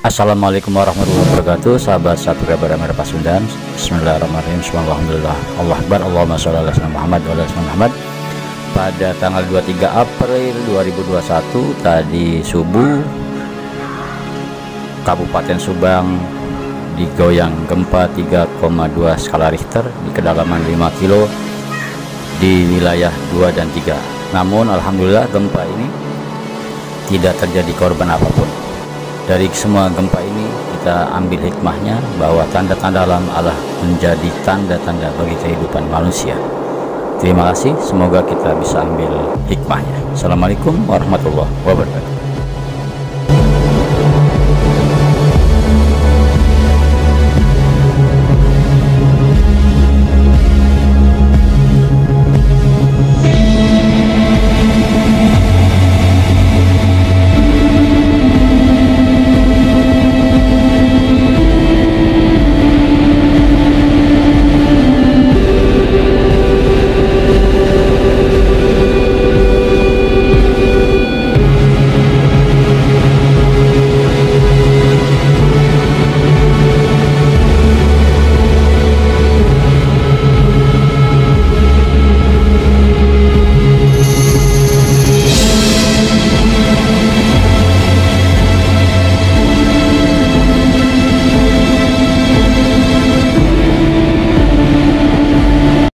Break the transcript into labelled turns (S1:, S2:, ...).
S1: Assalamualaikum warahmatullahi wabarakatuh, sahabat satu kabar merah Pasundan. Bismillahirrahmanirrahim. Alhamdulillah, Allah Akbar, Allahumma sholli ala sayyidina Muhammad wa ala sayyidina Muhammad. Pada tanggal 23 April 2021 tadi subuh, Kabupaten Subang digoyang gempa 3,2 skala Richter di kedalaman 5 kilo di wilayah 2 dan 3. Namun alhamdulillah gempa ini tidak terjadi korban apapun. Dari semua gempa ini kita ambil hikmahnya bahwa tanda-tanda alam Allah menjadi tanda-tanda bagi kehidupan manusia. Terima kasih, semoga kita bisa ambil hikmahnya. Assalamualaikum warahmatullahi wabarakatuh.